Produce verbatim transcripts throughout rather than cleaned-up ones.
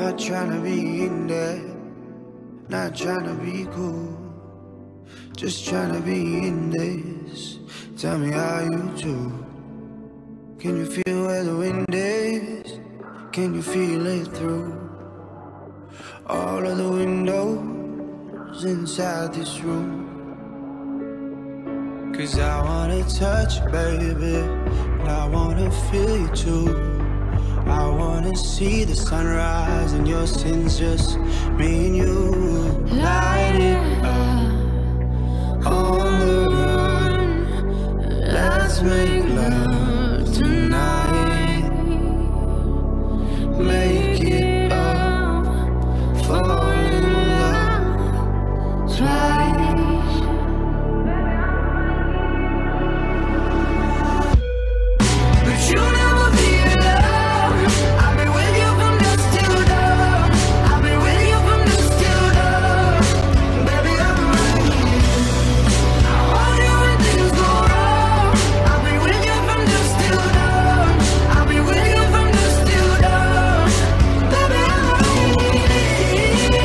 not trying to be in there, not trying to be cool, just trying to be in this. Tell me how you do. Can you feel where the wind is? Can you feel it through all of the windows inside this room? Cause I wanna touch you, baby, and I wanna feel you too. I wanna see the sunrise and your sins, just me and you. Light it up on the run. Let's make love tonight. Make it up, fall in love twice. But you never be alone. I'll be with you from dusk till dawn. I'll be with you from dusk till dawn. Baby, I'm right here. I want you when things go wrong. I'll be with you from dusk till dawn. I'll be with you from dusk till dawn. Baby, I'm right here.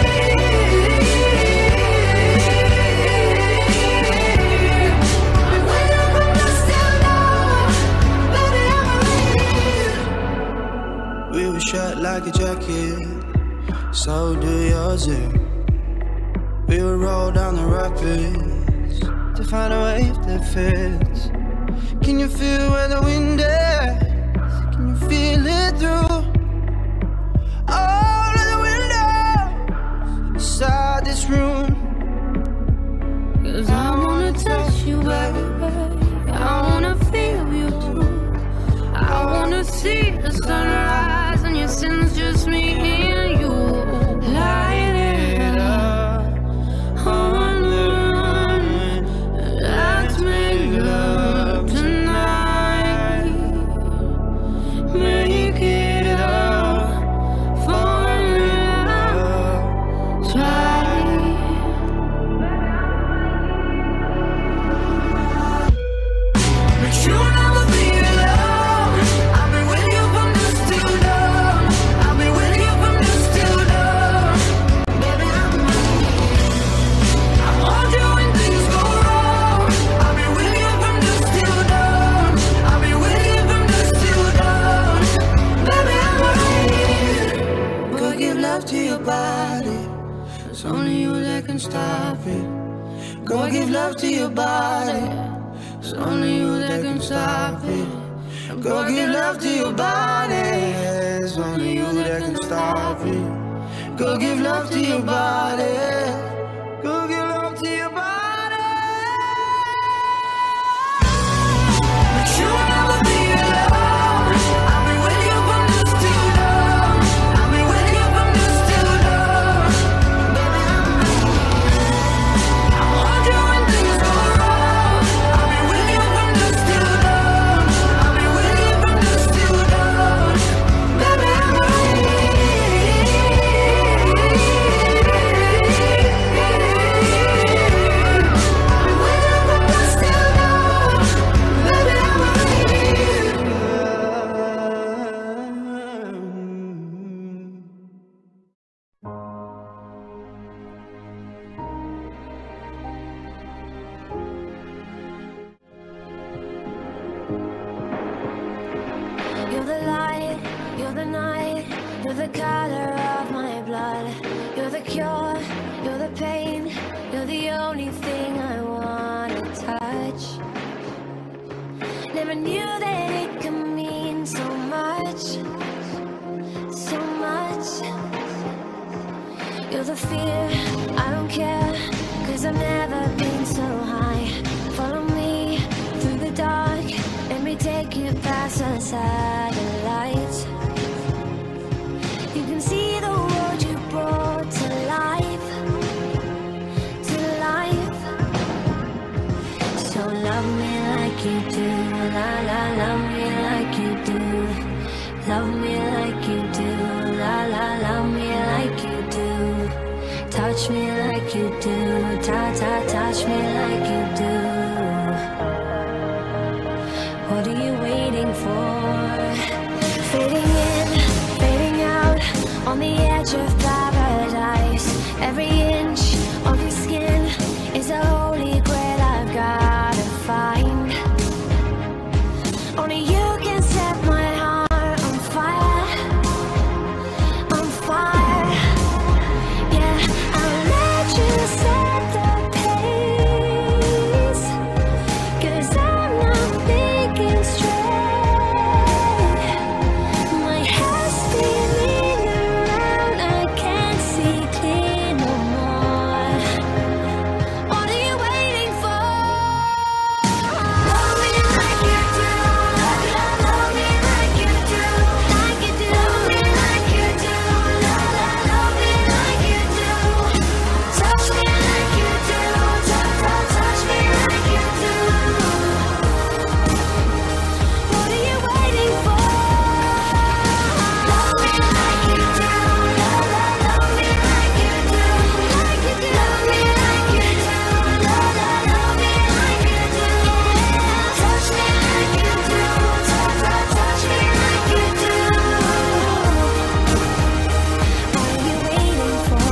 I'll be with you from dusk till dawn. Baby, I'm right here. We were shut like a jacket, so do yours. Yeah. We would roll down the rapids to find a wave that fits. Can you feel where the wind is? Can you feel it through all of the windows inside this room? Cause I wanna touch you, baby. I wanna feel you too. I wanna see the sunrise and your sins, just me and you. Light it up on the run. Let's make love tonight. Make it up, fall in love twice. But you never be alone. I'll be with you from dusk till dawn. I'll be with you from dusk till dawn. Baby, I'm right here. I want you when things go wrong. I'll be with you from dusk till dawn. I'll be with you from dusk till dawn. Baby, I'm right here. Go give love to your body. It's only you that can stop it. Go give love to your body. It's only you that can stop it. Go give love to your body. It's only you that can stop it. Go give love to your body. Go give love to your body. But you will never be alone. I'll be with you from dusk till dawn. I'll be with you from dusk till dawn. Baby, I'm right here. I want you when things go wrong. I'll be with you from dusk till dawn. I'll be with you from dusk till dawn. Baby, I'm right here. I'll be with you from dusk till dawn. Baby, I'm right here. You're the light, you're the night, you're the color of my blood. You're the cure, you're the pain, you're the only thing I wanna touch. Never knew that it could mean so much, so much. You're the fear, I don't care, cause I've never been so high. Follow me through the dark, let me take you past the satellites. You can see the world you brought to life, to life. So love me like you do, la la, love me like you do. Love me like you do, la la, love me like you do. Touch me like you do, ta ta, touch me like you do. What are you waiting for? Fading in, fading out, on the edge of paradise. Every inch of your skin is a holy grail I've gotta find. Only you can set my heart on fire, on fire. Yeah, I'll let you set the pace, 'cause I'm not thinking straight. My head's spinning around, I can't see clear no more. What are you waiting for? Love me like you do, love, love, love me like you do, like you do. Love me like you do, love, love, love me like you do. Touch me like you do, touch, touch, touch me like you do. What are you waiting for? Love me like you do, love, love, love me like you do, like you do. Love me like you do, love, love, love me like you do. Touch me like you do, touch, touch, touch me like you do. What are you waiting for?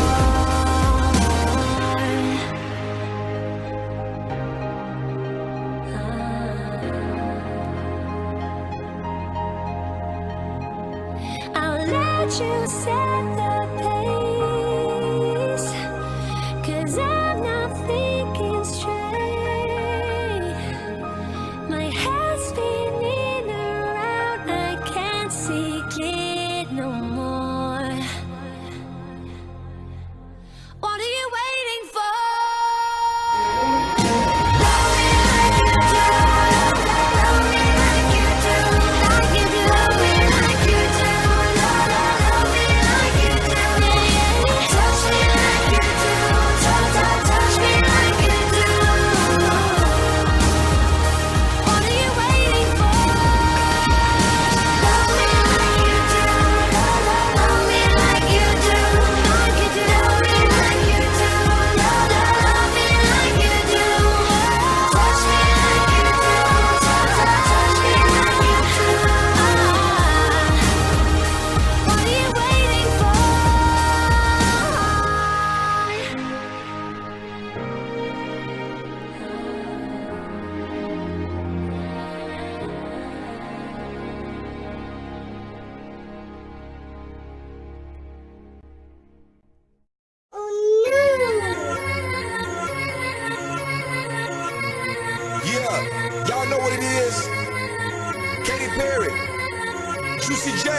I'll let you set the pace, 'cause I'm not thinking straight. My head's spinning around, I can't see clear no more. What are you waiting for? Love me like you do, love, love, love me like you do, like you do. Love me like you do, love, love, love me like you do. Touch me like you do, touch, touch, touch me like you do. What are you waiting for? Love me like you do, love, love, love me like you do, like you do. Love me like you do, love, love, love me like you do. Touch me like you do, touch, touch, touch me like you do. What are you waiting for? Yeah, y'all know what it is. Katy Perry, Juicy J.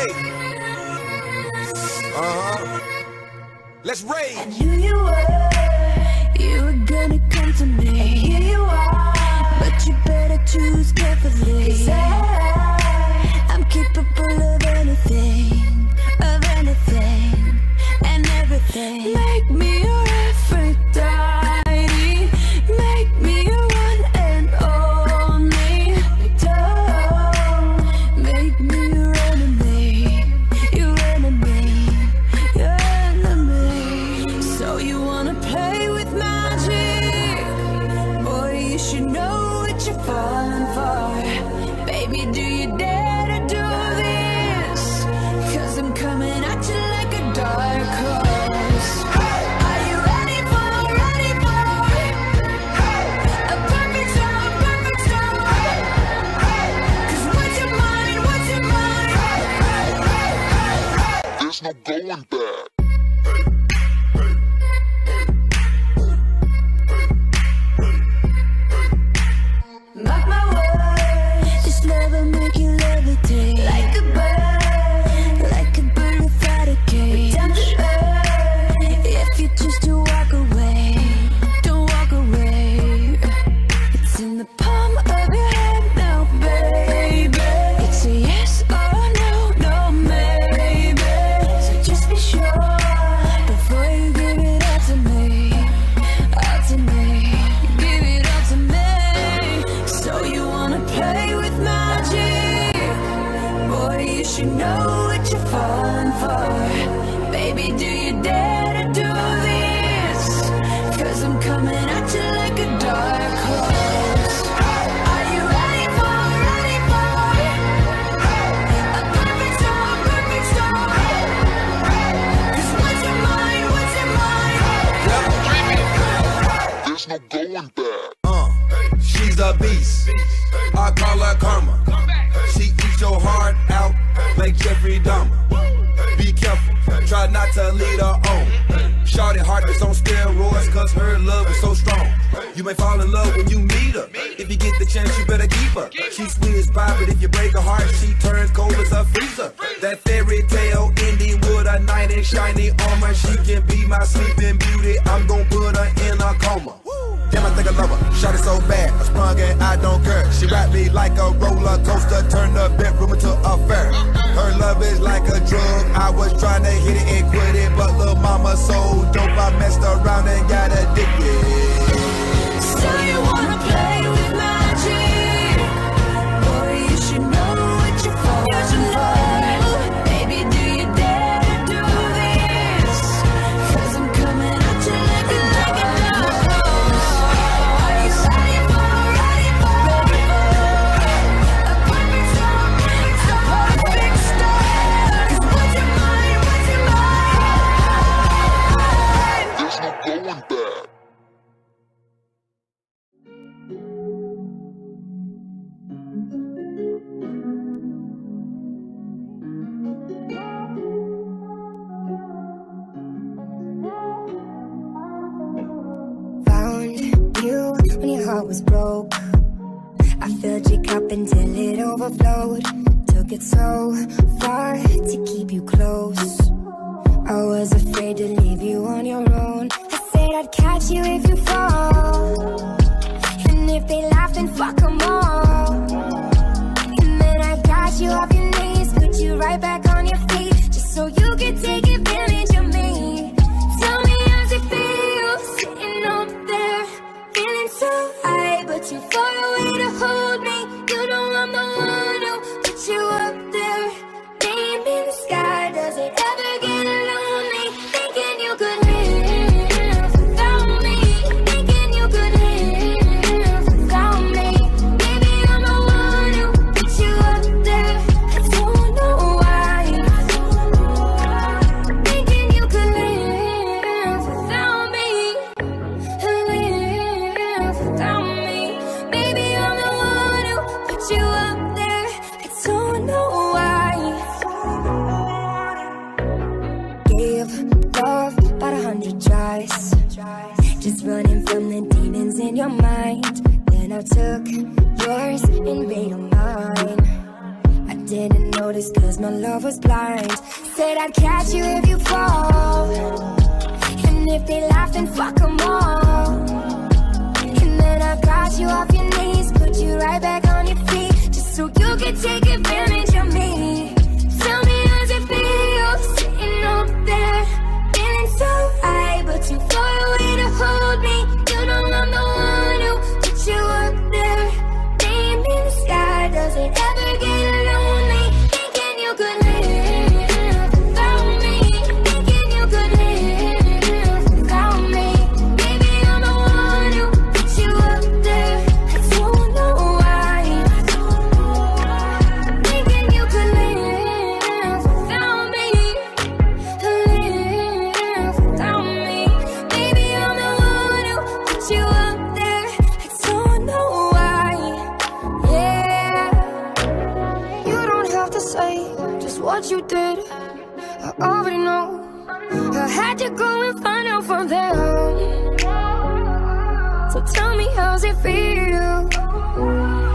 Uh-huh. Let's rage. Knew you were, you were gonna come to me. And here you are, but you better choose carefully. 'Cause I, I'm capable of anything, of anything, and everything. Make me your Aphrodite, make me your one and only. Don't make me your enemy, your enemy, your enemy. So you wanna play with magic? Boy, you should know what you're falling for. Baby, do you dare to do this? 'Cause I'm coming at you like a dark horse. Are you ready for, ready for a perfect storm, perfect storm? 'Cause what's your mind, what's your mind? There's no going back. Mark my words, this love will make you levitate. Like a bird, like a bird without a cage. Down to earth, if you choose to walk away, don't walk away. It's in the palm of your hand now, baby. It's a yes or no, no maybe. So just be sure before you give it all to me, all to me. Give it all to me. So you wanna play with magic? Boy, you should know what you're falling for. Baby, do you dare to do this? 'Cause I'm coming at you like a dark horse. Are you ready for, ready for a perfect storm, perfect storm? she's a beast. I call her karma. She eats your heart out like Jeffrey Dahmer. Be careful, try not to lead her on. Shorty heart is on steroids cause her love is so strong. You may fall in love when you meet her. If you get the chance, you better keep her. She sweet as pie, but if you break her heart, she turns cold as a freezer. That fairy tale ending with a knight in shiny armor. She can be my sleeping beauty. I'm gon' put her in a coma. Damn, I think I love her. Shot it so bad, I sprung and I don't care. She wrapped me like a roller coaster, turned the bedroom into a fair. Her love is like a drug. I was trying to hit it and quit it, but little mama so dope, I messed around and got addicted. So you wanna play with magic? Boy, you should know what you're falling for. Baby, do you dare to do this? Cause I'm coming at you like a like a Are you ready for, ready for, ready for a perfect storm, a perfect storm? Cause what's your mind, what's your mind? There's no going back. Found you when your heart was broke. I filled your cup until it overflowed. Took it so far to keep you close. I was afraid to leave you on your own. I said I'd catch you if you fall. And if they laugh, then fuck them all. And then I got you off your knees, put you right back on your feet, just so you could take advantage of me. Tell me how's it feel, sitting up there, feeling so high, but too far away to hold me. You know I'm the one who put you up there, name in the sky. Does it ever get lonely, thinking you could live without me, thinking you could live without me? Maybe I'm the one who put you up there, I don't know why, thinking you could live without me, live without me. Maybe I'm the one who put you up there, I don't know why. Gave love about a hundred tries, just running from the demons in your mind. Then I took yours and made them mine. I didn't notice cause my love was blind. Said I'd catch you if you fall, and if they laugh, then fuck them all. And then I got you off your knees, put you right back on your feet, just so you could take advantage of me. Tell me how's it feel, sitting up there, feeling so high, but too far away to hold me. You know I'm the one who put you up there, name in the sky. Does it ever get lonely, thinking you could live without me, thinking you could live without me? Maybe I'm the one who put you up there, I don't know why, thinking you could live without me, live without me. Maybe I'm the one who put you up there, I don't know why. Yeah, you don't have to say just what you did, I already know. I had to go and find out from them. So tell me how's it feel,